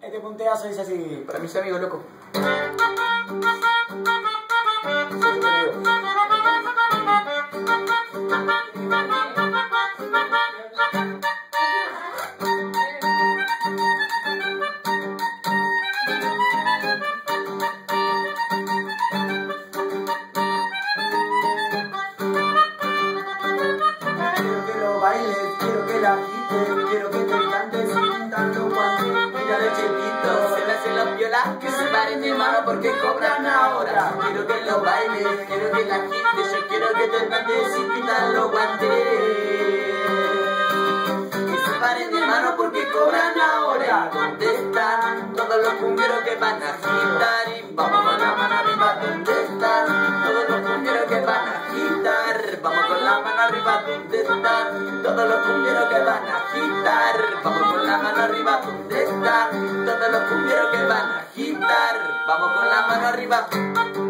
Este punteazo dice así. Para mis amigos, loco. Quiero que la agites, quiero que te cantes pintando cuando mira de chiquito. Se me hacen los violas que se paren de mano porque cobran ahora. Quiero que lo bailes, quiero que la agites, yo quiero que te cantes y pintan los guantes. Que se paren de mano porque cobran ahora. ¿Dónde están todos los cumbieros que van a agitar? Y vamos con la mano arriba, ¿dónde están todos los cumbieros que van a agitar? Vamos con la mano arriba, ¿dónde están todos los cumbieros que van a agitar? Vamos con la mano arriba, ¿dónde están todos los cumbieros que van a agitar? Vamos con la mano arriba.